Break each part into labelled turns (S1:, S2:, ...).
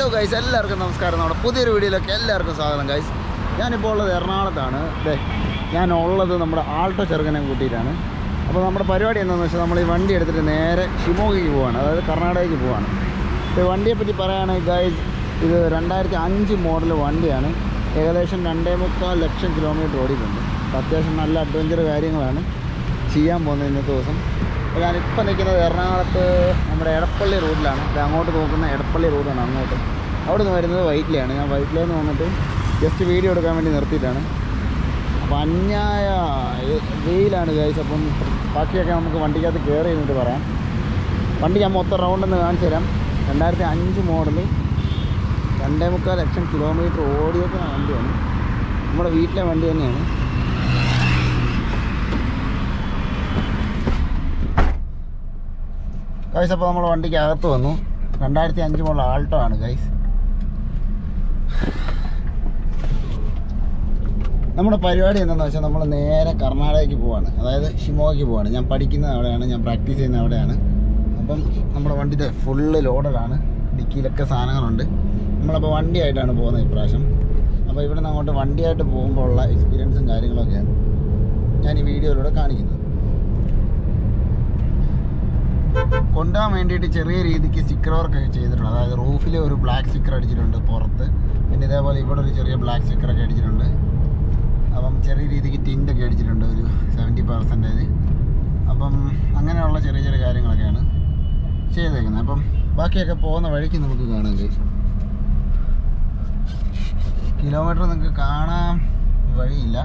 S1: Guys, എല്ലാവർക്കും നമസ്കാരം. നമ്മുടെ പുതിയൊരു വീഡിയോയിലൊക്കെ എല്ലാവർക്കും സ്വാഗതം ഗൈസ്. ഞാനിപ്പോൾ ഉള്ളത് എറണാകുളത്താണ്. ഞാനുള്ളത് നമ്മുടെ ആൾട്ടോ ചെറുക്കനെ കൂട്ടിയിട്ടാണ്. അപ്പോൾ നമ്മുടെ പരിപാടി എന്താണെന്ന് വെച്ചാൽ നമ്മൾ ഈ വണ്ടി എടുത്തിട്ട് നേരെ ഷിമോഗയ്ക്ക് പോവാണ്, അതായത് കർണാടകയ്ക്ക് പോവാണ്. ഇപ്പോൾ വണ്ടിയെപ്പറ്റി പറയുകയാണെങ്കിൽ ഗൈസ്, ഇത് 2005 മോഡൽ വണ്ടിയാണ്. ഏകദേശം 2.25 ലക്ഷം കിലോമീറ്റർ ഓടിയിട്ടുണ്ട്. അപ്പോൾ അത്യാവശ്യം നല്ല അഡ്വഞ്ചർ കാര്യങ്ങളാണ് ചെയ്യാൻ പോകുന്നത് ഇന്നത്തെ ദിവസം. അപ്പോൾ ഞാനിപ്പോൾ നിൽക്കുന്നത് എറണാകുളത്ത് നമ്മുടെ എടപ്പള്ളി റൂട്ടിലാണ്. അങ്ങോട്ട് നോക്കുന്ന എടപ്പള്ളി റൂട്ടാണ്. അങ്ങോട്ട് അവിടെ നിന്ന് വരുന്നത് വൈറ്റിലയാണ്. ഞാൻ വൈറ്റിലയിൽ നിന്ന് വന്നിട്ട് ജസ്റ്റ് വീഡിയോ എടുക്കാൻ വേണ്ടി നിർത്തിയിട്ടാണ്. അപ്പോൾ അന്യായ വെയിലാണ് ഗൈസ്. അപ്പം ബാക്കിയൊക്കെ നമുക്ക് വണ്ടിക്കകത്ത് കയറി ഇരുന്നിട്ട് പറയാം. വണ്ടി ഞാൻ മൊത്തം റൗണ്ടെന്ന് കാണിച്ചു തരാം. 2005 മോഡൽ 2.25 ലക്ഷം കിലോമീറ്റർ ഓടിയേക്കുന്ന വണ്ടിയാണ്. നമ്മുടെ വീട്ടിലെ വണ്ടി തന്നെയാണ്. ഗൈസ്, അപ്പോൾ നമ്മൾ വണ്ടിക്ക് അകത്ത് വന്നു. 2005 മോഡൽ ആൾട്ടോ ആണ് ഗൈസ്. നമ്മുടെ പരിപാടി എന്താണെന്ന് വെച്ചാൽ നമ്മൾ നേരെ കർണാടകയ്ക്ക് പോവാണ്, അതായത് ഷിമോഗയ്ക്ക് പോവാണ്. ഞാൻ പഠിക്കുന്നത് അവിടെയാണ്, ഞാൻ പ്രാക്ടീസ് ചെയ്യുന്നത് അവിടെയാണ്. അപ്പം നമ്മുടെ വണ്ടിയുടെ ഫുള്ള് ലോഡഡാണ്, ഡിക്കിയിലൊക്കെ സാധനങ്ങളുണ്ട്. നമ്മളപ്പോൾ വണ്ടിയായിട്ടാണ് പോകുന്നത് ഇപ്രാവശ്യം. അപ്പോൾ ഇവിടെ നിന്ന് അങ്ങോട്ട് വണ്ടിയായിട്ട് പോകുമ്പോൾ ഉള്ള എക്സ്പീരിയൻസും കാര്യങ്ങളൊക്കെയാണ് ഞാൻ ഈ വീഡിയോയിലൂടെ കാണിക്കുന്നത്. കൊണ്ടുപോകാൻ വേണ്ടിയിട്ട് ചെറിയ രീതിക്ക് സ്റ്റിക്കർ വർക്കൊക്കെ ചെയ്തിട്ടുണ്ട്. അതായത് റൂഫിൽ ഒരു ബ്ലാക്ക് സ്റ്റിക്കർ അടിച്ചിട്ടുണ്ട് പുറത്ത്, പിന്നെ ഇതേപോലെ ഇവിടെ ഒരു ചെറിയ ബ്ലാക്ക് സ്റ്റിക്കറൊക്കെ അടിച്ചിട്ടുണ്ട്. അപ്പം ചെറിയ രീതിക്ക് ടിൻ്റൊക്കെ അടിച്ചിട്ടുണ്ട്, ഒരു 70%. അപ്പം അങ്ങനെയുള്ള ചെറിയ ചെറിയ കാര്യങ്ങളൊക്കെയാണ് ചെയ്തേക്കുന്നത്. അപ്പം ബാക്കിയൊക്കെ പോകുന്ന വഴിക്ക് നമുക്ക് കാണാൻ കഴിയും. കിലോമീറ്റർ നിങ്ങൾക്ക് കാണാൻ വഴിയില്ല.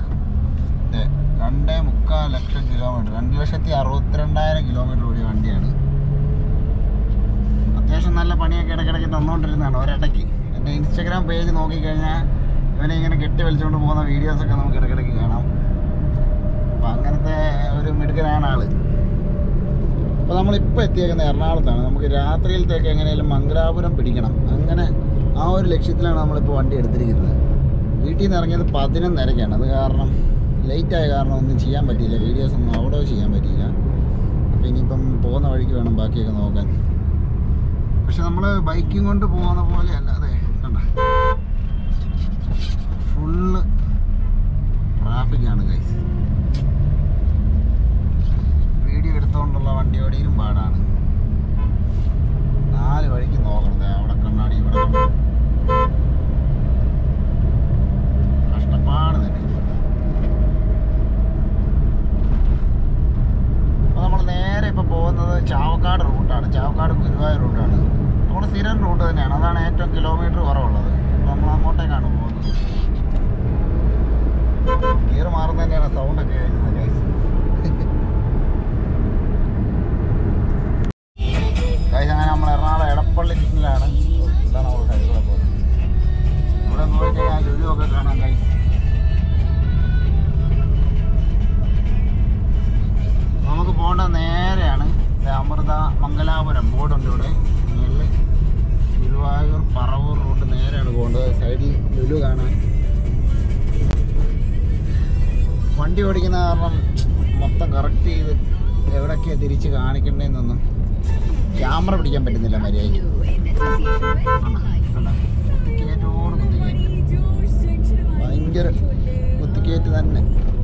S1: 2.25 ലക്ഷം കിലോമീറ്റർ, 2,62,000 കിലോമീറ്റർ ഓടിയ വണ്ടിയാണ്. അത്യാവശ്യം നല്ല പണിയൊക്കെ ഇടയ്ക്കിടയ്ക്ക് തന്നുകൊണ്ടിരുന്നതാണ് ഒരിടയ്ക്ക്. എൻ്റെ ഇൻസ്റ്റാഗ്രാം പേജ് നോക്കിക്കഴിഞ്ഞാൽ ഇവനെ ഇങ്ങനെ കെട്ടി വലിച്ചുകൊണ്ട് പോകുന്ന വീഡിയോസൊക്കെ നമുക്ക് ഇടയ്ക്കിടയ്ക്ക് കാണാം. അപ്പം അങ്ങനത്തെ ഒരു മിടുക്കനാണ് ആള്. അപ്പോൾ നമ്മളിപ്പോൾ എത്തിയേക്കുന്നത് എറണാകുളത്താണ്. നമുക്ക് രാത്രിയിലത്തേക്ക് എങ്ങനെയാലും മംഗലാപുരം പിടിക്കണം. അങ്ങനെ ആ ഒരു ലക്ഷ്യത്തിലാണ് നമ്മളിപ്പോൾ വണ്ടി എടുത്തിരിക്കുന്നത്. വീട്ടിൽ നിന്ന് ഇറങ്ങിയത് 11:30-ക്കാണ്. അത് കാരണം ലേറ്റായ കാരണം ഒന്നും ചെയ്യാൻ പറ്റിയില്ല, വീഡിയോസൊന്നും അവിടെ ചെയ്യാൻ പറ്റിയില്ല. അപ്പോൾ ഇനിയിപ്പം പോകുന്ന വഴിക്ക് വേണം ബാക്കിയൊക്കെ നോക്കാൻ. പക്ഷെ നമ്മൾ ബൈക്കും കൊണ്ട് പോകുന്ന പോലെയല്ല. അതെ കണ്ട, ഫുള്ള് ട്രാഫിക്കാണ് ഗൈസ്. വീഡിയോ എടുത്തുകൊണ്ടുള്ള വണ്ടി ഓടിയും പാടാണ്. 4 വഴിക്ക് നോക്കണത്. അവിടെ കണ്ണാടി, ഇവിടെ കഷ്ടപ്പാട് തന്നെ. അപ്പോൾ നമ്മൾ നേരെ ഇപ്പോൾ പോകുന്നത് ചാവക്കാട് റൂട്ടാണ്. ചാവക്കാട് ഗുരുവായൂർ റൂട്ടാണ്. നമ്മൾ സ്ഥിരം റൂട്ട് തന്നെയാണ്. അതാണ് ഏറ്റവും കിലോമീറ്റർ കുറവുള്ളത്. നമ്മൾ അങ്ങോട്ടേക്കാണ് പോകുന്നത്. ഗിയർ മാറുന്ന തന്നെയാണ് സൗണ്ടൊക്കെ കേൾക്കുന്നത് ഗൈസ്. ഗൈസ്, അങ്ങനെ നമ്മൾ എറണാകുളം എടപ്പള്ളി സിഗ്നലാണ്. ഇതാണ് നമ്മൾ സൈഡിലൂടെ പോകുന്നത്. ഇവിടെ നോക്കിക്കഴിഞ്ഞാൽ ലുലു ഒക്കെ കാണാം ഗൈസ്. നമുക്ക് പോകേണ്ടത് നേരെയാണ് അമൃത മംഗലാപുരം ബോർഡുണ്ട് ഇവിടെ. മുകളിൽ ഗുരുവായൂർ പറവൂർ റൂട്ട് നേരെയാണ് പോകേണ്ടത്. സൈഡിൽ ലുലു കാണാൻ. വണ്ടി ഓടിക്കുന്ന കാരണം മൊത്തം കറക്റ്റ് ചെയ്ത് എവിടെയൊക്കെയാണ് തിരിച്ച് കാണിക്കേണ്ടതെന്നൊന്നും ക്യാമറ പിടിക്കാൻ പറ്റുന്നില്ല മര്യാദയ്ക്ക്. കുത്തിക്കയറ്റോട് കുത്തിക്കയറ്റ്, ഭയങ്കര കുത്തിക്കയറ്റ് തന്നെ.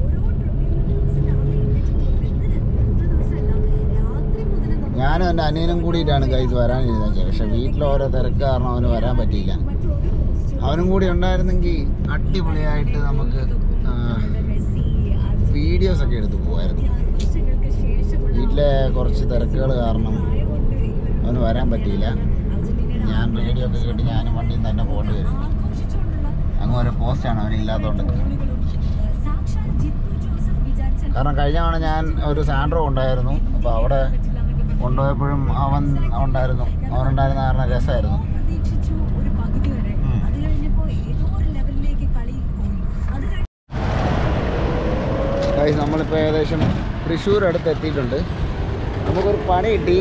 S1: ഞാനും എൻ്റെ അനിയനും കൂടിയിട്ടാണ് ഗൈസ് വരാനിരുന്നത്. പക്ഷെ വീട്ടിൽ ഓരോ തിരക്ക് കാരണം അവന് വരാൻ പറ്റിയില്ല. അവനും കൂടി ഉണ്ടായിരുന്നെങ്കിൽ അടിപൊളിയായിട്ട് നമുക്ക് വീഡിയോസൊക്കെ എടുത്ത് പോകുമായിരുന്നു. വീട്ടിലെ കുറച്ച് തിരക്കുകൾ കാരണം അവന് വരാൻ പറ്റിയില്ല. ഞാൻ റേഡിയോ ഒക്കെ കേട്ട് ഞാനും വണ്ടിയിൽ തന്നെ പോകേണ്ടി വരും. അങ്ങ് ഒരു പോസ്റ്റാണ് അവനില്ലാത്തതുകൊണ്ട്. കാരണം കഴിഞ്ഞ തവണ ഞാൻ ഒരു സാൻഡ്രോ ഉണ്ടായിരുന്നു. അപ്പോൾ അവിടെ കൊണ്ടുപോയപ്പോഴും അവനുണ്ടായിരുന്ന കാരണം രസമായിരുന്നു. ഗൈസ്, നമ്മളിപ്പോൾ ഏകദേശം തൃശ്ശൂർ അടുത്ത് എത്തിയിട്ടുണ്ട്. നമുക്കൊരു പണി കിട്ടി.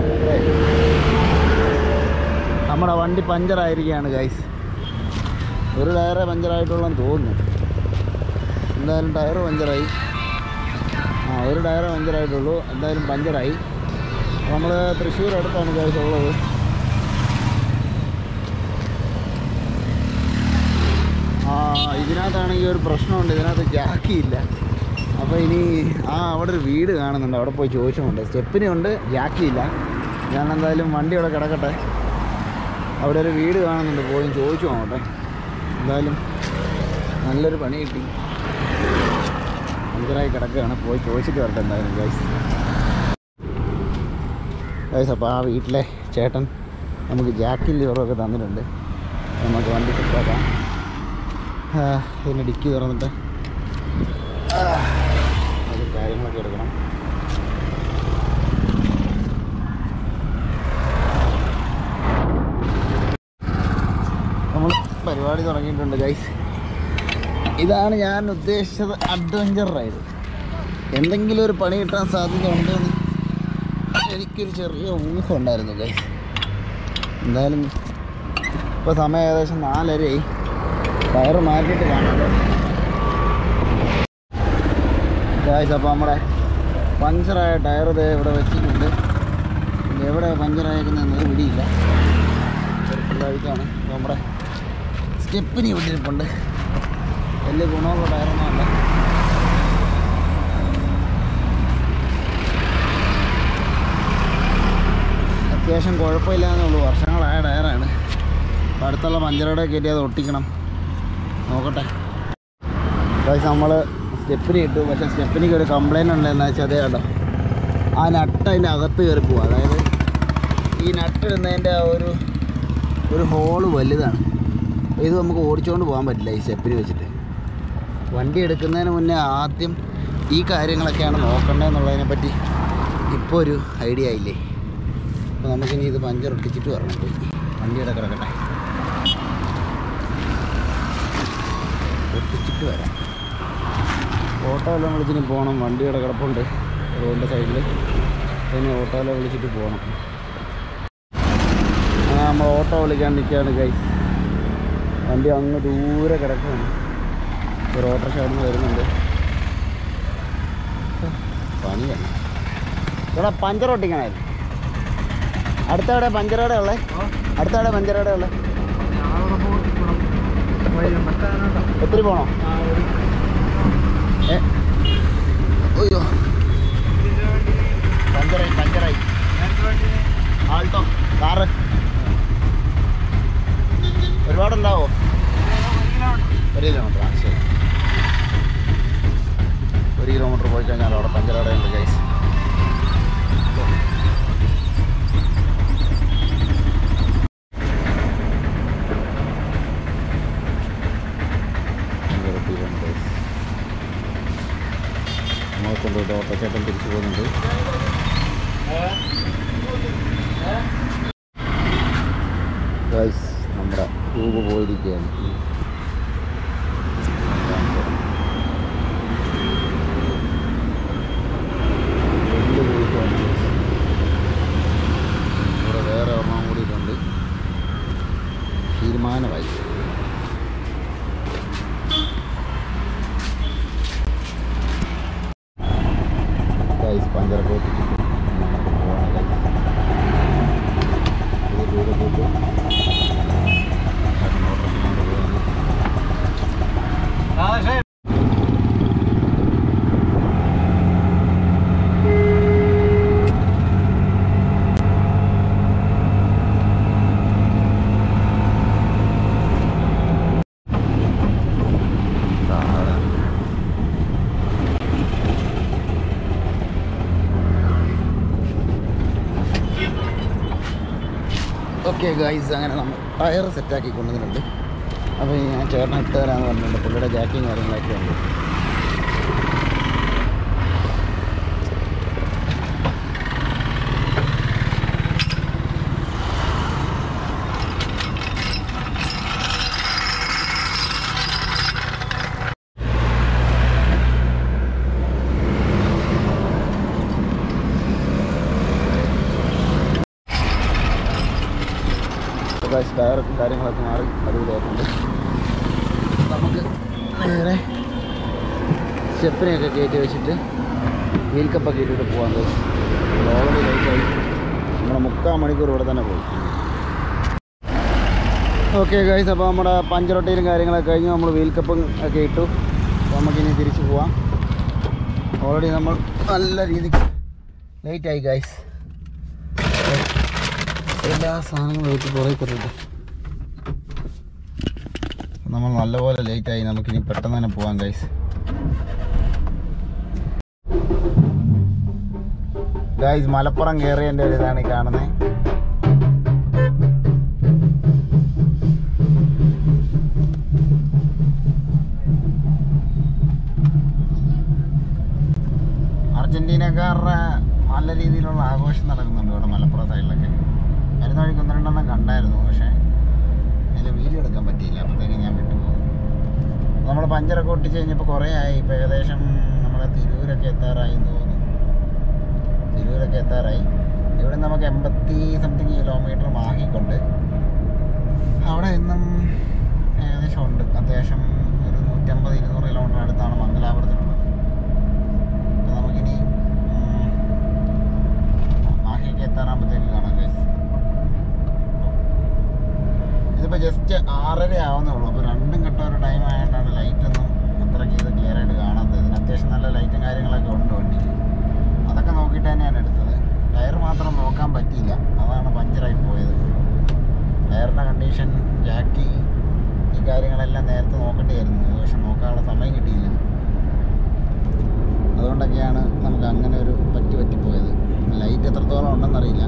S1: നമ്മുടെ വണ്ടി പഞ്ചറായിരിക്കുകയാണ് ഗൈസ്. ഒരു ടയറേ പഞ്ചറായിട്ടുള്ളതെന്ന് തോന്നുന്നു. എന്തായാലും ടയറ് പഞ്ചറായി. ഒരു ടയറേ പഞ്ചറായിട്ടുള്ളൂ. എന്തായാലും പഞ്ചറായി. നമ്മൾ തൃശ്ശൂർ അടുത്താണ് ഗൈസ് ഉള്ളത്. ഇതിനകത്താണെങ്കിൽ ഒരു പ്രശ്നമുണ്ട്, ഇതിനകത്ത് ജാക്കിയില്ല. അപ്പോൾ ഇനി അവിടെ ഒരു വീട് കാണുന്നുണ്ട്, അവിടെ പോയി ചോദിച്ചുകൊണ്ട്. സ്റ്റെപ്പിനുണ്ട്, ജാക്കിയില്ല. ഞാൻ എന്തായാലും വണ്ടി അവിടെ കിടക്കട്ടെ. അവിടെ ഒരു വീട് കാണുന്നുണ്ട്, പോയി ചോദിച്ചു നോക്കട്ടെ. എന്തായാലും നല്ലൊരു പണി കിട്ടി, പഞ്ചറായി കിടക്കുകയാണ്. പോയി ചോദിച്ചിട്ട് വരട്ടെ എന്തായാലും ഗൈസ്. അപ്പോൾ ആ വീട്ടിലെ ചേട്ടൻ നമുക്ക് ജാക്കിൽ ലിവറൊക്കെ തന്നിട്ടുണ്ട്. നമുക്ക് വണ്ടി സെറ്റാക്കാം. പിന്നെ ഡിക്കി തുറന്നിട്ട് അത് കാര്യങ്ങളൊക്കെ എടുക്കണം. നമ്മൾ പരിപാടി തുടങ്ങിയിട്ടുണ്ട് ഗൈസ്. ഇതാണ് ഞാൻ ഉദ്ദേശിച്ചത്, അഡ്വഞ്ചർ റൈഡ്. എന്തെങ്കിലും ഒരു പണി കിട്ടാൻ സാധ്യത ഉണ്ടെന്ന് എനിക്കൊരു ചെറിയ ഊഹം ഉണ്ടായിരുന്നു ഗൈസ്. എന്തായാലും ഇപ്പോൾ സമയം ഏകദേശം 4:30. ടയർ മാറ്റിയിട്ട് കാണുന്നുണ്ട് ഗൈസ്. അപ്പോൾ നമ്മുടെ പഞ്ചറായ ടയർ ഇത് ഇവിടെ വെച്ചിട്ടുണ്ട്. എവിടെ പഞ്ചറായേക്കുന്നതെന്നത് പിടിയില്ല, ചെറുപ്പുള്ളായിട്ടാണ്. അപ്പോൾ നമ്മുടെ സ്റ്റെപ്പിന് വിട്ടിരിപ്പുണ്ട്. വലിയ ഗുണമുള്ള ടയറൊന്നുമല്ല. അത്യാവശ്യം കുഴപ്പമില്ലാന്നേ ഉള്ളൂ, വർഷങ്ങളായ ടയറാണ്. അപ്പോൾ അടുത്തുള്ള പഞ്ചറോടെ കയറ്റി അത് ഒട്ടിക്കണം, നോക്കട്ടെ. അതായത് നമ്മൾ സ്റ്റെപ്പിന് ഇട്ടു, പക്ഷേ സ്റ്റെപ്പിനിക്ക് ഒരു കംപ്ലൈൻറ്റ് ഉണ്ട്. എന്താ വെച്ചാൽ അതേ കേട്ടോ, ആ നട്ട് അതിൻ്റെ അകത്ത് കയറി പോകും. അതായത് ഈ നട്ട് ഇടുന്നതിൻ്റെ ആ ഒരു ഹോള് വലുതാണ്. അപ്പോൾ ഇത് നമുക്ക് ഓടിച്ചുകൊണ്ട് പോകാൻ പറ്റില്ല ഈ സ്റ്റെപ്പിന് വെച്ചിട്ട്. വണ്ടി എടുക്കുന്നതിന് മുന്നേ ആദ്യം ഈ കാര്യങ്ങളൊക്കെയാണ് നോക്കേണ്ടതെന്നുള്ളതിനെപ്പറ്റി ഇപ്പോൾ ഒരു ഐഡിയ ആയില്ലേ. അപ്പോൾ നമുക്കിനി ഇത് പഞ്ചർ ഒട്ടിച്ചിട്ട് വരണം. പോയി വണ്ടിയുടെ കിടക്കട്ടെ, ഒട്ടിച്ചിട്ട് വരാം. ഓട്ടോ എല്ലാം വിളിച്ചിട്ട് പോകണം. വണ്ടിയുടെ കിടപ്പുണ്ട് റോഡിൻ്റെ സൈഡിൽ, പിന്നെ ഓട്ടോ എല്ലാം വിളിച്ചിട്ട് പോകണം. അങ്ങനെ നമ്മൾ ഓട്ടോ വിളിക്കാൻ നിൽക്കുകയാണ് ഗൈസ്. വണ്ടി അങ്ങ് ദൂരെ കിടക്കുകയാണ്. ഒരു ഓട്ടോറിക്ഷ അവിടെ നിന്ന് വരുന്നുണ്ട്. പണിയാണ് ഇവിടെ. പഞ്ചർ ഒട്ടിക്കണമായിരുന്നു. അടുത്തവിടെ പഞ്ചറോടെ ഉള്ളത്? അടുത്തവിടെ പഞ്ചറോടെ ഉള്ളത്? ഒത്തിരി പോണോ? അയ്യോ, പഞ്ചറായി. ആൾട്ടോ കാറ് ഒരുപാടുണ്ടാവോ? 1 കിലോമീറ്റർ. ശരി, 1 കിലോമീറ്റർ പോയി കഴിഞ്ഞാൽ അവിടെ പഞ്ചറോടെ ഉണ്ട് ഗൈസ്. കൊണ്ടുപോയിട്ട് ഓട്ടോച്ചേട്ടൻ തിരിച്ചു പോകുന്നുണ്ട്. ഗൈസ്, നമ്മുടെ ട്യൂബ് പോയിരിക്കുകയാണ്. ഇവിടെ വേറെ ഒരെണ്ണം കൂടിയിട്ടുണ്ട്. തീരുമാനമായി. പഞ്ചറൊക്കെ ഒട്ടിച്ചിട്ട് പോകണം. ദൂരെ പോയിട്ട് ഓക്കെ ഗൈസ്, അങ്ങനെ നമ്മൾ ടയർ സെറ്റാക്കി കൊണ്ടുവന്നിട്ടുണ്ട്. അപ്പോൾ ഞാൻ ചേട്ടൻ ഇട്ട് തരാമെന്ന് പറഞ്ഞിട്ടുണ്ട്. പുള്ളിയുടെ ജാക്കിങ് കാര്യങ്ങളൊക്കെ ഉണ്ട്. ടയറൊക്കെ കാര്യങ്ങളൊക്കെ മാറി അടിപൊളിയായിട്ടുണ്ട്. നമുക്ക് നേരെ സ്റ്റെപ്പിനെയൊക്കെ കയറ്റി വെച്ചിട്ട് വീൽ കപ്പൊക്കെ ഇട്ടിട്ട് പോകാൻ. ഓൾറെഡി ലൈറ്റായി. നമ്മുടെ 3/4 മണിക്കൂർ ഇവിടെ തന്നെ പോയി. ഓക്കെ ഗൈസ്, അപ്പോൾ നമ്മുടെ പഞ്ചറൊട്ടിയിലും കാര്യങ്ങളൊക്കെ കഴിഞ്ഞു. നമ്മൾ വീൽ കപ്പും ഒക്കെ ഇട്ടു. അപ്പോൾ നമുക്കിനി തിരിച്ച് പോവാം. ഓൾറെഡി നമ്മൾ നല്ല രീതിക്ക് ലേറ്റായി ഗൈസ്. എല്ലാ സാധനങ്ങളും വെച്ച് പുറത്തേക്കിട്ടുണ്ട്. നമ്മൾ നല്ലപോലെ ലേറ്റായി. നമുക്കിനി പെട്ടെന്ന് തന്നെ പോവാം ഗൈസ്. ഗൈസ്, മലപ്പുറം കയറിയതിൻ്റെ ഒരു ഇതാണ് ഈ കാണുന്നത്. അർജൻറ്റീനക്കാരുടെ നല്ല രീതിയിലുള്ള ആഘോഷം നടക്കുന്നുണ്ട് ഇവിടെ മലപ്പുറം സൈഡിലൊക്കെ. വരുന്ന വഴിക്ക് 1-2 കണ്ടായിരുന്നു, പക്ഷേ അതിൽ വീഡിയോ എടുക്കാൻ പറ്റിയില്ല. അപ്പോഴത്തേക്ക് ഞാൻ വിട്ടുപോകും. നമ്മൾ പഞ്ചറൊക്കെ ഒട്ടിച്ച് കഴിഞ്ഞപ്പോൾ കുറേ ആയി. ഇപ്പോൾ ഏകദേശം നമ്മളെ തിരൂരൊക്കെ എത്താറായി എന്ന് തോന്നുന്നു. തിരൂരൊക്കെ എത്താറായി. ഇവിടെ നമുക്ക് 80-something കിലോമീറ്റർ മാഹിക്കൊണ്ട്. അവിടെ ഇന്നും ഏകദേശം ഉണ്ട്. അത്യാവശ്യം ഒരു 150-200 കിലോമീറ്റർ അടുത്താണ് മംഗലാപുരത്തിനുള്ളത്. അപ്പോൾ നമുക്കിനി മാഹിയൊക്കെ എത്താറാകുമ്പോഴത്തേക്ക് കാണാം ഗൈസ്. ഇതിപ്പോൾ ജസ്റ്റ് 6:30 ആവുന്നേ ഉള്ളൂ. അപ്പോൾ രണ്ടും കെട്ട ഒരു ടൈം ആയതുകൊണ്ടാണ് ലൈറ്റൊന്നും അത്രയ്ക്ക് ഇത് ക്ലിയർ ആയിട്ട് കാണാത്തത്. ഇതിന് അത്യാവശ്യം നല്ല ലൈറ്റും കാര്യങ്ങളൊക്കെ ഉണ്ട് വണ്ടിക്ക്. അതൊക്കെ നോക്കിയിട്ട് തന്നെയാണ് എടുത്തത്. ടയർ മാത്രം നോക്കാൻ പറ്റിയില്ല, അതാണ് പഞ്ചറായി പോയത്. ടയറിൻ്റെ കണ്ടീഷൻ, ജാക്കി, ഈ കാര്യങ്ങളെല്ലാം നേരത്തെ നോക്കേണ്ടിയായിരുന്നു. പക്ഷെ നോക്കാനുള്ള സമയം കിട്ടിയില്ല. അതുകൊണ്ടൊക്കെയാണ് നമുക്ക് അങ്ങനെ ഒരു പറ്റിപ്പോയത്. ലൈറ്റ് എത്രത്തോളം ഉണ്ടെന്നറിയില്ല.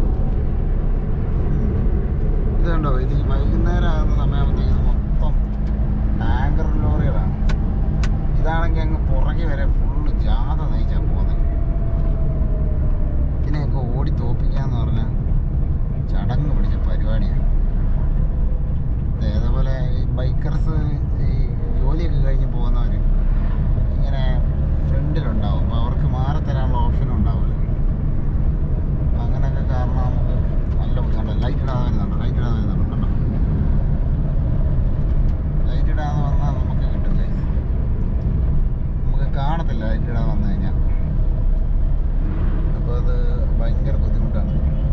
S1: ഇത് കണ്ടോ, ഇത് ഈ വൈകുന്നേരം ആകുന്ന സമയമാകുമ്പോഴത്തേക്കും മൊത്തം ടാങ്കർ ലോറികളാണ്. ഇതാണെങ്കിൽ അങ്ങ് പുറകെ വരെ ഫുള്ള് ജാഥ നയിച്ചാൽ പോകുന്നത്. ഇതിനെയൊക്കെ ഓടി തോപ്പിക്കാന്ന് പറഞ്ഞാൽ ചടങ്ങ് പിടിച്ച പരിപാടിയാണ്. അതേപോലെ ഈ ബൈക്കർസ് ഈ ജോലിയൊക്കെ കഴിഞ്ഞ് പോകുന്നവർ ഇങ്ങനെ ഫ്രണ്ടിലുണ്ടാവും. അപ്പോൾ അവർക്ക് മാറിത്തരാനുള്ള ഓപ്ഷനും ഉണ്ടാവില്ല. അങ്ങനെയൊക്കെ കാരണം നമുക്ക് നല്ല ബുദ്ധിമുട്ടുണ്ട്. ലൈറ്റ് ഇടാതെ വരുന്നുണ്ടോ കണ്ടോ. ലൈറ്റ് ഇടാതെ വന്നാൽ നമുക്ക് കിട്ടില്ല, നമുക്ക് കാണത്തില്ല ലൈറ്റ് ഇടാതെ വന്നു കഴിഞ്ഞാൽ. അപ്പോൾ അത് ഭയങ്കര ബുദ്ധിമുട്ടാണ്.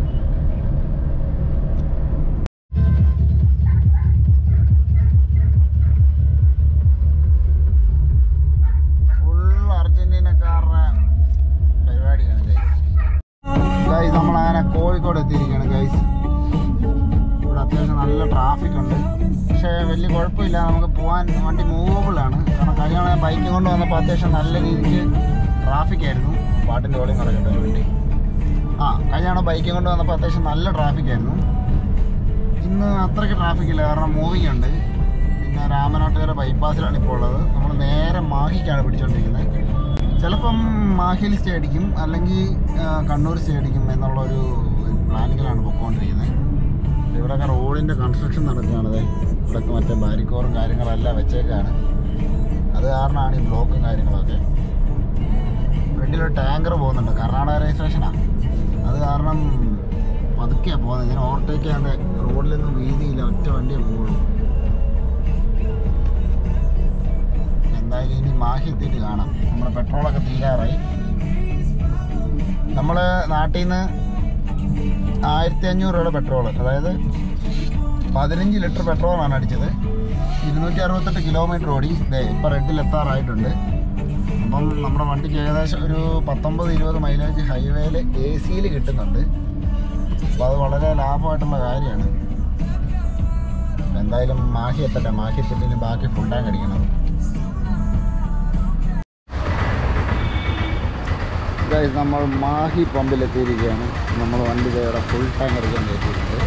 S1: ഫുൾ അർജന്റീനക്കാരുടെ പരിപാടിയാണ് ഗൈസ്. നമ്മളങ്ങനെ കോഴിക്കോട് എത്തിയിരിക്കുകയാണ് ഗൈസ്. ഇവിടെ അത്യാവശ്യം നല്ല ട്രാഫിക് ഉണ്ട്, പക്ഷേ വലിയ കുഴപ്പമില്ല. നമുക്ക് പോകാൻ വണ്ടി മൂവബിളാണ്. കാരണം കഴിഞ്ഞ ബൈക്കും കൊണ്ട് വന്നപ്പോൾ അത്യാവശ്യം നല്ല രീതിക്ക് ട്രാഫിക്കായിരുന്നു. പാട്ടിൻ്റെ വോളിയം നടക്കട്ടെ വേണ്ടി. കഴിഞ്ഞ ബൈക്കും കൊണ്ട് വന്നപ്പോൾ അത്യാവശ്യം നല്ല ട്രാഫിക്കായിരുന്നു. ഇന്ന് അത്രയ്ക്ക് ട്രാഫിക്കില്ല, കാരണം മൂവിങ് ഉണ്ട്. പിന്നെ രാമനാട്ടുകര ബൈപ്പാസിലാണ് ഇപ്പോൾ ഉള്ളത്. നമ്മൾ നേരെ മാഹിക്കാണ് പിടിച്ചുകൊണ്ടിരിക്കുന്നത്. ചിലപ്പം മാഹിയിൽ സ്റ്റേ അടിക്കും, അല്ലെങ്കിൽ കണ്ണൂർ സ്റ്റേ അടിക്കും എന്നുള്ളൊരു പ്ലാനിങ്ങിലാണ് പൊയ്ക്കൊണ്ടിരിക്കുന്നത്. ഇവിടെയൊക്കെ റോഡിൻ്റെ കൺസ്ട്രക്ഷൻ നടക്കുകയാണത്. ഇവിടെയൊക്കെ മറ്റേ ബാരിക്കോറും കാര്യങ്ങളെല്ലാം വെച്ചേക്കാണ്. അത് കാരണമാണ് ഈ ബ്ലോക്കും കാര്യങ്ങളൊക്കെ. ഫ്രണ്ടിലൊരു ടാങ്കർ പോകുന്നുണ്ട്, കർണാടക രജിസ്ട്രേഷനാണ്. അത് കാരണം പതുക്കെയാണ് പോകുന്നത്. ഇങ്ങനെ ഓവർടേക്ക് ചെയ്യാണ്ട് റോഡിലൊന്നും വീതിയില്ല, ഒറ്റ വണ്ടിയെ പോകുള്ളൂ. എന്തായാലും ഇനി മാഹി എത്തിയിട്ട് കാണാം. നമ്മുടെ പെട്രോളൊക്കെ തീരാറായി. നമ്മൾ നാട്ടിൽ നിന്ന് 1500 രൂപയുടെ പെട്രോൾ, അതായത് 15 ലിറ്റർ പെട്രോളാണ് അടിച്ചത്. 268 കിലോമീറ്റർ ഓടി. ഇപ്പോൾ റെഡിൽ എത്താറായിട്ടുണ്ട്. അപ്പം നമ്മുടെ വണ്ടിക്ക് ഏകദേശം ഒരു 19-20 മൈലേജ് ഹൈവേയിൽ AC-യിൽ കിട്ടുന്നുണ്ട്. അപ്പോൾ അത് വളരെ ലാഭമായിട്ടുള്ള കാര്യമാണ്. എന്തായാലും മാഹി എത്തട്ടെ. മാഹി എത്തിയിട്ട് ബാക്കി ഫുൾ ടാങ്ക് അടിക്കണം. ഗൈസ്, നമ്മൾ മാഹി പമ്പിലെത്തിയിരിക്കുകയാണ്. നമ്മൾ വണ്ടി ഇവിടെ ഫുൾ ടാങ്ക് അടിക്കാൻ കയറ്റിയിട്ടുണ്ട്.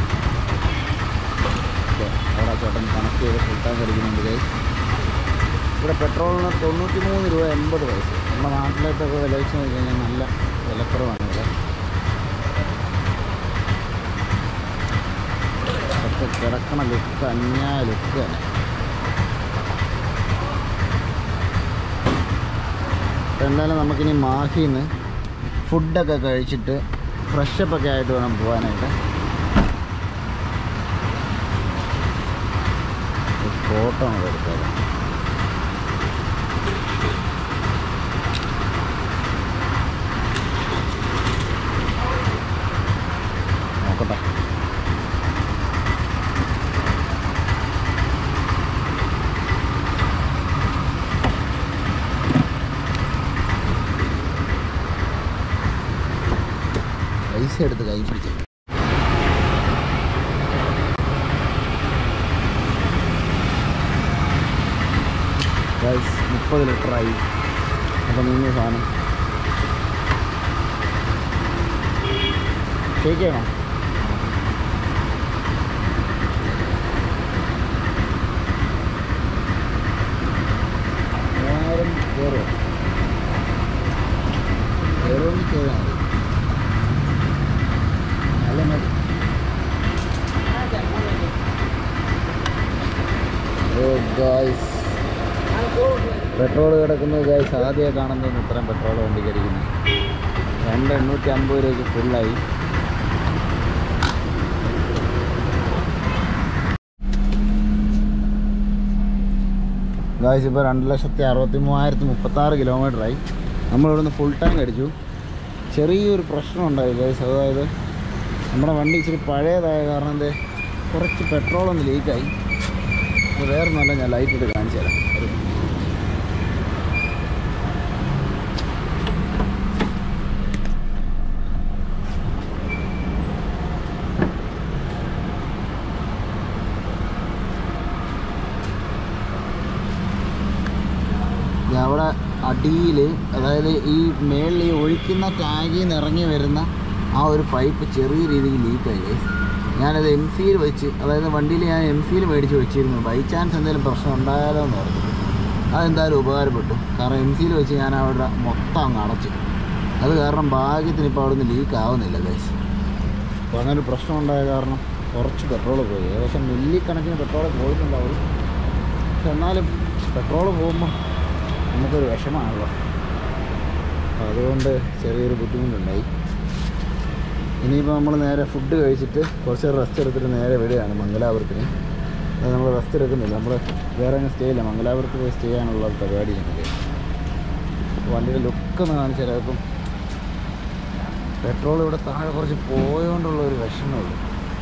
S1: അവിടെ ചേട്ടൻ കണക്ട് ചെയ്ത് ഫുൾ ടാങ്ക് അടിക്കുന്നുണ്ട് ഗൈസ്. ഇവിടെ പെട്രോളിന് 93 രൂപ 80 പൈസ. നമ്മുടെ നാട്ടിലേക്കൊക്കെ വില വെച്ച് നോക്കി കഴിഞ്ഞാൽ നല്ല വിലക്കുറവാണ് ഇവിടെ. ഒക്കെ കിടക്കണ ലുക്ക് അന്യായ ലുക്ക് തന്നെ. എന്തായാലും നമുക്കിനി മാഹിയിൽ നിന്ന് ഫുഡൊക്കെ കഴിച്ചിട്ട് ഫ്രഷപ്പൊക്കെ ആയിട്ട് വേണം പോകാനായിട്ട്. ഫോട്ടോ ആണ് എടുക്കാറ്. നോക്കട്ടെ. പൈസ എടുത്ത് കൈ പിടിച്ചു. ഗൈസ് 30 ലിറ്ററായി. അപ്പം നീങ്ങിയ സാധനം ഷേക്ക് ചെയ്യണോ? കയറും കയറുമെങ്കിൽ കയറാൻ മതി. നല്ല മതി. ഓ ഗായ്സ്, പെട്രോൾ കിടക്കുന്നത് ഗായ്സ് ആദ്യമായി കാണുന്നതെന്ന് ഇത്രയും പെട്രോൾ വണ്ടിക്ക് അടിക്കുന്നത്. 2,850 രൂപയ്ക്ക് ഫുള്ളായി. ഗായ്സ് ഇപ്പോൾ 2,63,036 കിലോമീറ്ററായി. നമ്മളിവിടുന്ന് ഫുൾ ടാങ്ക് അടിച്ചു. ചെറിയൊരു പ്രശ്നം ഉണ്ടായി ഗായ്സ്. അതായത് നമ്മുടെ വണ്ടി ഇച്ചിരി പഴയതായ കാരണം എന്താ കുറച്ച് പെട്രോളൊന്ന് ലീക്കായി. അപ്പോൾ വേറെ നല്ല ഞാൻ ലൈറ്റ് ഇട്ട് കാണിച്ചു തരാം. അവിടെ അടിയിൽ, അതായത് ഈ മേളിൽ ഈ ഒഴിക്കുന്ന ടാങ്കിൽ നിന്ന് ഇറങ്ങി വരുന്ന ആ ഒരു പൈപ്പ് ചെറിയ രീതിയിൽ ലീക്കായി. ഞാനത് MC-യിൽ വെച്ച്, അതായത് വണ്ടിയിൽ ഞാൻ MC-യിൽ മേടിച്ച് വെച്ചിരുന്നു. ബൈ ചാൻസ് എന്തെങ്കിലും പ്രശ്നം ഉണ്ടായാലോ എന്ന് പറഞ്ഞു. അതെന്തായാലും ഉപകാരപ്പെട്ടു. കാരണം MC-യിൽ വെച്ച് ഞാൻ അവിടെ മൊത്തം അങ്ങ് അടച്ചു. അത് കാരണം ഭാഗ്യത്തിന് ഇപ്പോൾ അവിടെ നിന്ന് ലീക്ക് ആവുന്നില്ല ഗൈസ്. അപ്പോൾ അങ്ങനെ ഒരു പ്രശ്നം ഉണ്ടായ കാരണം കുറച്ച് പെട്രോൾ പോയി. ഏകദേശം മില്ലിക്കണക്കിന് പെട്രോൾ പോയിട്ടുണ്ടാവും. പക്ഷെ എന്നാലും പെട്രോൾ പോകുമ്പോൾ നമുക്കൊരു വിഷമമാണല്ലോ. അതുകൊണ്ട് ചെറിയൊരു ബുദ്ധിമുട്ടുണ്ടായി. ഇനിയിപ്പോൾ നമ്മൾ നേരെ ഫുഡ് കഴിച്ചിട്ട് കുറച്ച് റെസ്റ്റ് എടുത്തിട്ട് നേരെ വിടുകയാണ് മംഗലാപുരത്തിന്. അത് നമ്മൾ റെസ്റ്റ് എടുക്കുന്നില്ല, നമ്മൾ വേറെ അങ്ങ് സ്റ്റേ ഇല്ല, മംഗലാപുരത്ത് പോയി സ്റ്റേ ചെയ്യാനുള്ള പരിപാടിയുണ്ട്. വണ്ടിയുടെ ലുക്കൊന്ന് കാണിച്ചാൽ ഇപ്പം പെട്രോൾ ഇവിടെ താഴെ കുറച്ച് പോയോണ്ടുള്ള ഒരു വിഷമമുള്ളൂ.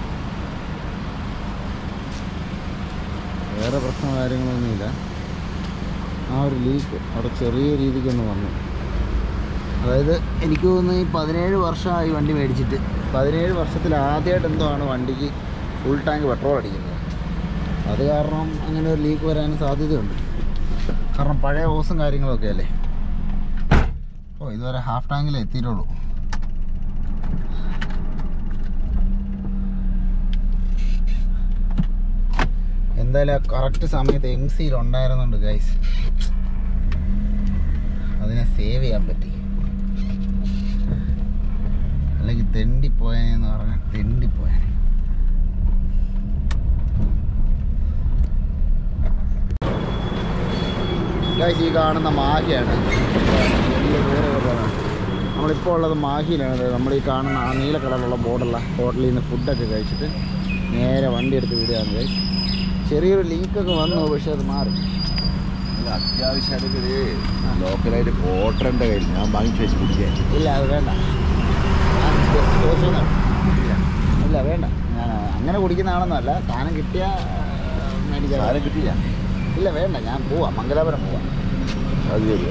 S1: വേറെ പ്രശ്നമോ കാര്യങ്ങളൊന്നുമില്ല. ആ ഒരു ലീക്ക് അവിടെ ചെറിയ രീതിക്കൊന്ന് വന്നു. അതായത് എനിക്ക് തോന്നുന്നു ഈ 17 വർഷമായി വണ്ടി മേടിച്ചിട്ട് 17 വർഷത്തിൽ ആദ്യമായിട്ട് എന്തോ ആണ് വണ്ടിക്ക് ഫുൾ ടാങ്ക് പെട്രോൾ അടിക്കുന്നത്. അത് കാരണം അങ്ങനെ ഒരു ലീക്ക് വരാൻ സാധ്യതയുണ്ട്. കാരണം പഴയ ഓസും കാര്യങ്ങളൊക്കെ അല്ലേ. ഓ, ഇതുവരെ ഹാഫ് ടാങ്കിൽ എത്തിയിട്ടുള്ളൂ. എന്തായാലും ആ കറക്റ്റ് സമയത്ത് MC-യിൽ ഉണ്ടായിരുന്നുണ്ട് ഗൈസ്. അതിനെ സേവ് ചെയ്യാൻ പറ്റി. അല്ലെങ്കിൽ തെണ്ടിപ്പോയെന്ന് പറഞ്ഞാൽ തെണ്ടിപ്പോയാൻ. ഗൈസ്, ഈ കാണുന്ന മാഹിയാണ്. നമ്മളിപ്പോൾ ഉള്ളത് മാഹിയിലാണ്. നമ്മൾ ഈ കാണുന്ന ആ നീല കളറുള്ള ബോർഡുള്ള ഹോട്ടലിൽ നിന്ന് ഫുഡൊക്കെ കഴിച്ചിട്ട് നേരെ വണ്ടി എടുത്ത് വിടുകയാണ് ഗൈസ്. ചെറിയൊരു ലീക്കൊക്കെ വന്നു, പക്ഷെ അത് മാറി.
S2: അത്യാവശ്യമായിട്ട് ലോക്കലായിട്ട് ഓട്ടറിൻ്റെ കയ്യിൽ ഞാൻ വാങ്ങിച്ചു വെച്ച് കുടിക്കാൻ.
S1: ഇല്ല, അത് വേണ്ട. ഇല്ല, വേണ്ട. ഞാൻ അങ്ങനെ കുടിക്കുന്നതാണെന്നല്ല, സാധനം കിട്ടിയ മേടിക്കാൻ.
S2: സാധനം കിട്ടില്ല.
S1: ഇല്ല, വേണ്ട. ഞാൻ പോവാം, മംഗലാപുരം പോവാം.
S2: അത് ശരി.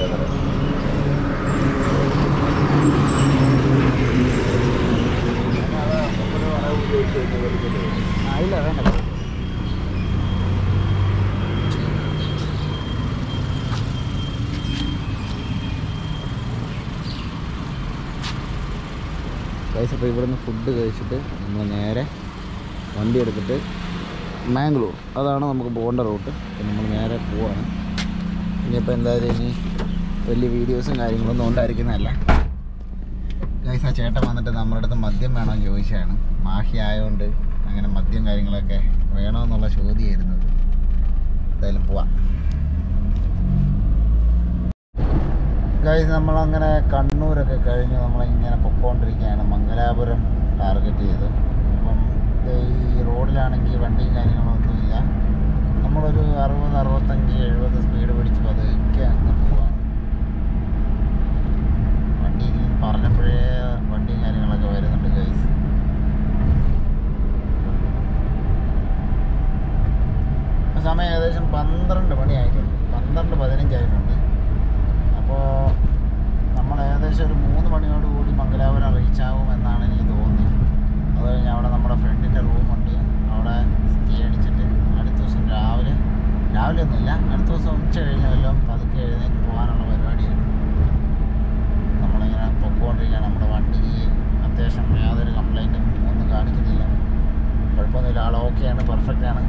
S1: ഇല്ല, വേണ്ട. ഗൈസ്, അപ്പോൾ ഇവിടുന്ന് ഫുഡ് കഴിച്ചിട്ട് നമ്മൾ നേരെ വണ്ടി എടുത്തിട്ട് മാംഗ്ലൂർ, അതാണ് നമുക്ക് പോകേണ്ട റൂട്ട്. അപ്പോൾ നമ്മൾ നേരെ പോവാണ്. ഇനിയിപ്പോൾ എന്തായാലും ഇനി വലിയ വീഡിയോസും കാര്യങ്ങളൊന്നും ഉണ്ടായിരിക്കുന്നതല്ല ഗൈസ്. ആ ചേട്ടൻ വന്നിട്ട് നമ്മുടെ അടുത്ത് മദ്യം വേണമെന്ന് ചോദിച്ചതാണ്. മാഹി ആയതുകൊണ്ട് അങ്ങനെ മദ്യം കാര്യങ്ങളൊക്കെ വേണമെന്നുള്ള ചോദ്യമായിരുന്നത്. എന്തായാലും പോവാം ഗൈസ്. നമ്മളങ്ങനെ കണ്ണൂരൊക്കെ കഴിഞ്ഞ് നമ്മളിങ്ങനെ പൊക്കോണ്ടിരിക്കുകയാണ്. മംഗലാപുരം ടാർഗറ്റ് ചെയ്ത്. അപ്പം ഈ റോഡിലാണെങ്കിൽ വണ്ടിയും കാര്യങ്ങളൊന്നുമില്ല. നമ്മളൊരു 60, 65, 70 സ്പീഡ് പിടിച്ച് പതുക്കെ അങ്ങ് പോവാണ്. വണ്ടിയിൽ പറഞ്ഞപ്പോഴേ വണ്ടിയും കാര്യങ്ങളൊക്കെ വരുന്നുണ്ട് ഗൈസ്. ഇപ്പം സമയം ഏകദേശം 12 മണി ആയിട്ടുണ്ട്. 12:15 ആയിട്ടുണ്ട്. അപ്പോൾ നമ്മൾ ഏകദേശം ഒരു 3 മണിയോടുകൂടി മംഗലാപുരം റീച്ചാകും എന്നാണ് എനിക്ക് തോന്നുന്നത്. ഓക്കെയാണ്, പെർഫെക്റ്റ് ആണ്.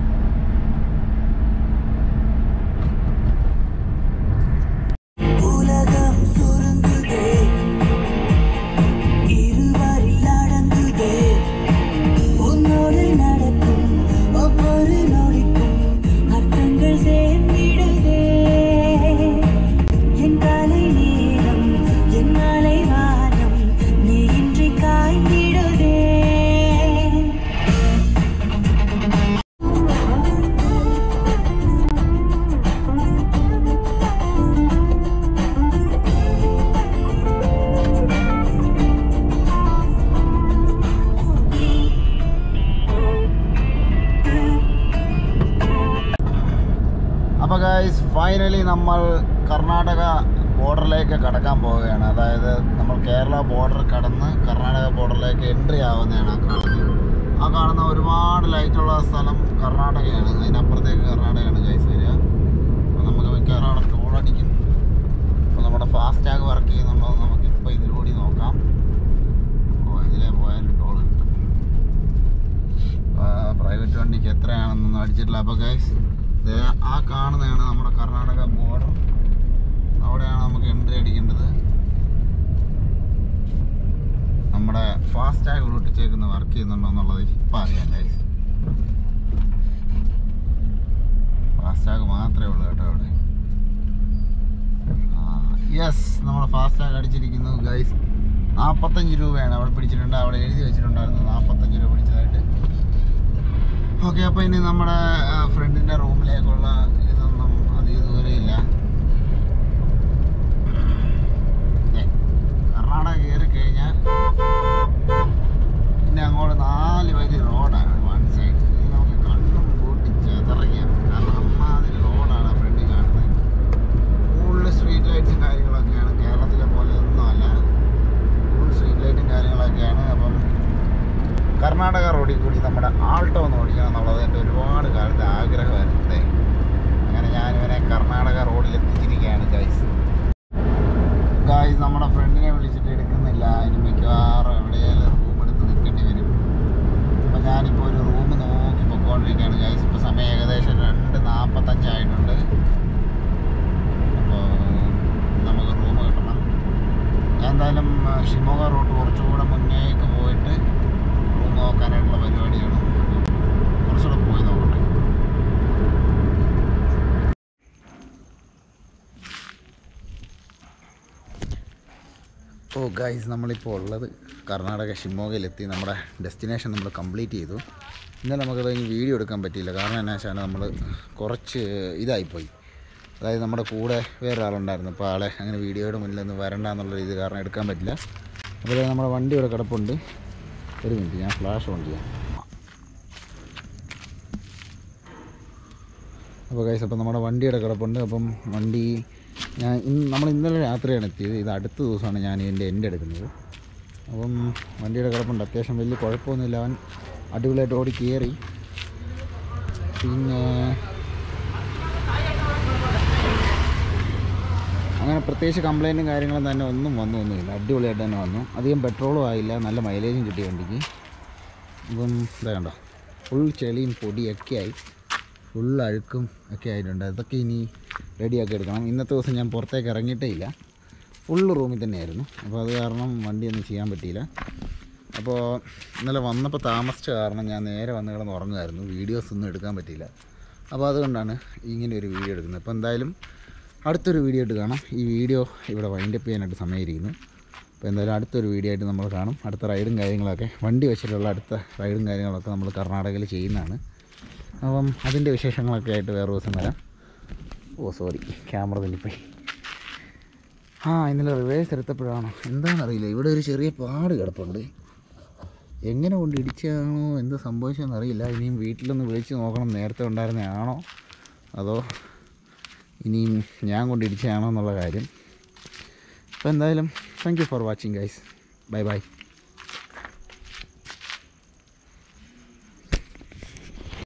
S1: അപ്പോൾ ഗൈസ് ഫൈനലി നമ്മൾ കർണാടക ബോർഡറിലേക്ക് കടക്കാൻ പോവുകയാണ്. അതായത് നമ്മൾ കേരള ബോർഡർ കടന്ന് കർണാടക ബോർഡറിലേക്ക് എൻട്രി ആവുന്നതാണ് ആ കാണുന്ന ഒരുപാട് ലൈറ്റുള്ള സ്ഥലം കർണാടകയാണ്. അതിനപ്പുറത്തേക്ക് കർണാടകയാണ് ഗൈസ് വരിക. അപ്പോൾ നമുക്ക് മിക്കവാറും അവിടെ ടോൾ അടിക്കും. അപ്പോൾ നമ്മുടെ ഫാസ്റ്റാഗ് വർക്ക് ചെയ്യുന്നുണ്ടോ എന്ന് നമുക്കിപ്പോൾ ഇതിലൂടെ നോക്കാം. അപ്പോൾ ഇതിലേ പോയാലും ടോൾ കിട്ടും. പ്രൈവറ്റ് വണ്ടിക്ക് എത്രയാണെന്നൊന്നും അടിച്ചിട്ടില്ല. അപ്പോൾ ഗൈസ് ആ കാണുന്നതാണ് നമ്മുടെ കർണാടക ബോർഡർ. അവിടെയാണ് നമുക്ക് എൻട്രി അടിക്കേണ്ടത്. നമ്മുടെ ഫാസ്റ്റാഗ് ഒട്ടിച്ചേക്കുന്ന വർക്ക് ചെയ്യുന്നുണ്ടോ എന്നുള്ളത് ഇപ്പം അറിയാം ഗൈസ്. ഫാസ്റ്റാഗ് മാത്രമേ ഉള്ളൂ കേട്ടോ അവിടെ. യെസ്, നമ്മുടെ ഫാസ്റ്റാഗ് അടിച്ചിരിക്കുന്നു ഗൈസ്. 45 രൂപയാണ് അവിടെ പിടിച്ചിട്ടുണ്ട്. അവിടെ എഴുതി വെച്ചിട്ടുണ്ടായിരുന്നു 45 രൂപ പിടിച്ചതായിട്ട്. ഓക്കെ, അപ്പോൾ ഇനി നമ്മുടെ ഫ്രണ്ടിൻ്റെ റൂമിലേക്കുള്ള ഇതൊന്നും അധികം ദൂരമില്ല. കർണാടക കയറി കഴിഞ്ഞാൽ പിന്നെ അങ്ങോട്ട് 4 വരി റോഡാണ് വൺ സൈഡ്. ഇത് നമുക്ക് കണ്ണും കൂട്ടിച്ച് ഇറങ്ങിയാൽ കാരണം അമ്മാതിരി റോഡാണ് ഫ്രണ്ടിൽ കാണുന്നത്. ഫുള്ള് സ്ട്രീറ്റ് ലൈറ്റ്സും കാര്യങ്ങളൊക്കെയാണ്. കേരളത്തിലെ പോലെ ഒന്നുമല്ല, ഫുൾ സ്ട്രീറ്റ് ലൈറ്റും കാര്യങ്ങളൊക്കെയാണ്. അപ്പം കർണാടക റോഡിൽ കൂടി നമ്മുടെ ആൾട്ടോ ഒന്ന് ഓടിക്കണം എന്നുള്ളത് എൻ്റെ ഒരുപാട് കാലത്തെ ആഗ്രഹമായിരുന്നു. അങ്ങനെ ഞാനിവനെ കർണാടക റോഡിൽ എത്തിച്ചിരിക്കുകയാണ് ഗൈസ്. നമ്മുടെ ഫ്രണ്ടിനെ വിളിച്ചിട്ട് എടുക്കുന്നില്ല. ഇനി മിക്കവാറും എവിടെയാലും റൂം എടുത്ത് നിൽക്കേണ്ടി വരും. അപ്പോൾ ഞാനിപ്പോൾ ഒരു റൂം നോക്കി പൊയ്ക്കൊണ്ടിരിക്കുകയാണ് ഗൈസ്. ഇപ്പോൾ സമയം ഏകദേശം 2:45 ആയിട്ടുണ്ട്. അപ്പോൾ നമുക്ക് റൂം കിട്ടണം. ഞാൻ എന്തായാലും ഷിമോഗ റൂട്ട് കുറച്ചുകൂടെ മുന്നേക്ക് പോയിട്ട് റൂം നോക്കാനായിട്ടുള്ള പരിപാടിയാണ്. കുറച്ചുകൂടെ പോയി നോക്കട്ടെ. ഓ ഗൈസ്, നമ്മളിപ്പോൾ ഉള്ളത് കർണാടക ഷിമോഗയിലെത്തി. നമ്മുടെ ഡെസ്റ്റിനേഷൻ നമ്മൾ കംപ്ലീറ്റ് ചെയ്തു. ഇന്നലെ നമുക്കത് കഴിഞ്ഞ് വീഡിയോ എടുക്കാൻ പറ്റിയില്ല. കാരണം എന്നാ വെച്ചാൽ നമ്മൾ കുറച്ച് ഇതായിപ്പോയി. അതായത് നമ്മുടെ കൂടെ വേറൊരാളുണ്ടായിരുന്നു. അപ്പോൾ ആളെ അങ്ങനെ വീഡിയോയുടെ മുന്നിൽ നിന്ന് വരണ്ട എന്നുള്ള രീതി കാരണം എടുക്കാൻ പറ്റില്ല. അപ്പോൾ നമ്മുടെ വണ്ടി ഇവിടെ കിടപ്പുണ്ട്. ഒരു മിനിറ്റ്, ഞാൻ ഫ്ലാഷ് ഓൺ ചെയ്യാം. അപ്പോൾ ഗൈസ്, അപ്പോൾ നമ്മുടെ വണ്ടിയുടെ കിടപ്പുണ്ട്. അപ്പം വണ്ടി നമ്മൾ ഇന്നലെ രാത്രിയാണ് എത്തിയത്. ഇത് അടുത്ത ദിവസമാണ് ഞാൻ ഇതിൻ്റെ എൻ്റെ എടുക്കുന്നത്. അപ്പം വണ്ടിയുടെ കിടപ്പുണ്ട്. അത്യാവശ്യം വലിയ കുഴപ്പമൊന്നുമില്ല. അവൻ അടിപൊളിയായിട്ട് ഓടി കയറി. പിന്നെ അങ്ങനെ പ്രത്യേകിച്ച് കംപ്ലൈൻറ്റും കാര്യങ്ങളും തന്നെ ഒന്നുമില്ല. അടിപൊളിയായിട്ട് തന്നെ വന്നു. അധികം പെട്രോളും ആയില്ല, നല്ല മൈലേജും കിട്ടിയ വണ്ടിക്ക്. ഇപ്പം ഇതാ കണ്ടോ, ഫുൾ ചെളിയും പൊടിയൊക്കെ ആയി, ഫുൾ അഴുക്കും ഒക്കെ ആയിട്ടുണ്ട്. അതൊക്കെ ഇനി റെഡിയാക്കി എടുക്കണം. ഇന്നത്തെ ദിവസം ഞാൻ പുറത്തേക്ക് ഇറങ്ങിയിട്ടേ ഇല്ല, ഫുള്ള് റൂമിൽ തന്നെയായിരുന്നു. അപ്പോൾ അത് കാരണം വണ്ടിയൊന്നും ചെയ്യാൻ പറ്റിയില്ല. അപ്പോൾ ഇന്നലെ വന്നപ്പോൾ താമസിച്ച കാരണം ഞാൻ നേരെ വന്ന് കിടന്ന് ഉറങ്ങുമായിരുന്നു. വീഡിയോസ് ഒന്നും എടുക്കാൻ പറ്റിയില്ല. അപ്പോൾ അതുകൊണ്ടാണ് ഇങ്ങനെ ഒരു വീഡിയോ എടുക്കുന്നത്. അപ്പോൾ എന്തായാലും അടുത്തൊരു വീഡിയോ ആയിട്ട് കാണാം. ഈ വീഡിയോ ഇവിടെ വൈൻഡപ്പ് ചെയ്യാനായിട്ട് സമയമായിരിക്കുന്നു. അപ്പോൾ എന്തായാലും അടുത്തൊരു വീഡിയോ ആയിട്ട് നമ്മൾ കാണും. അടുത്ത റൈഡും കാര്യങ്ങളൊക്കെ, വണ്ടി വെച്ചിട്ടുള്ള അടുത്ത റൈഡും കാര്യങ്ങളൊക്കെ നമ്മൾ കർണാടകയിൽ ചെയ്യുന്നതാണ്. അപ്പം അതിൻ്റെ വിശേഷങ്ങളൊക്കെ ആയിട്ട് വേറെ ദിവസം വരാം. ഓ സോറി, ക്യാമറ തല്ലിപ്പോയി. ഇന്നലെ റിവേഴ്സ് എടുത്തപ്പോഴാണോ എന്താണെന്നറിയില്ല, ഇവിടെ ഒരു ചെറിയ പാട് കിടപ്പുണ്ട്. എങ്ങനെ കൊണ്ട് ഇടിച്ചാണോ എന്താ സംഭവിച്ചതെന്നറിയില്ല. ഇനിയും വീട്ടിലൊന്ന് വിളിച്ച് നോക്കണം, നേരത്തെ ഉണ്ടായിരുന്നതാണോ അതോ ഇനിയും ഞാൻ കൊണ്ട് ഇടിച്ചതാണോ എന്നുള്ള കാര്യം. അപ്പോൾ എന്തായാലും thank you for watching guys. Bye by.